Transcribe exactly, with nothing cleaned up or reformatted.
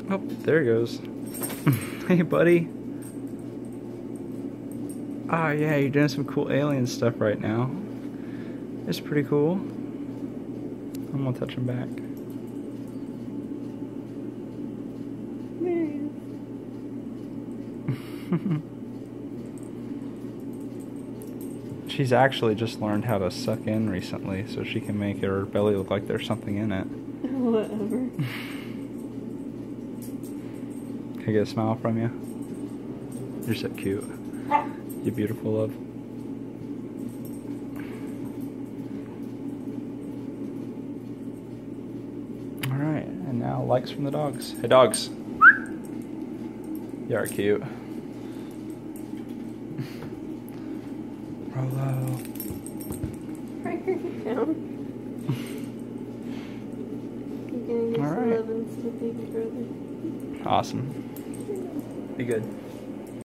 Oh, there he goes. Hey, buddy. Oh, yeah, you're doing some cool alien stuff right now. It's pretty cool. I'm gonna touch him back. She's actually just learned how to suck in recently, so she can make her belly look like there's something in it. Whatever. Can I get a smile from you? You're so cute. You're beautiful, love. Alright, and now likes from the dogs. Hey, dogs. You are cute. Rolo. Right here, down. You're gonna get All some right. love and sympathy, brother. Awesome. Be good.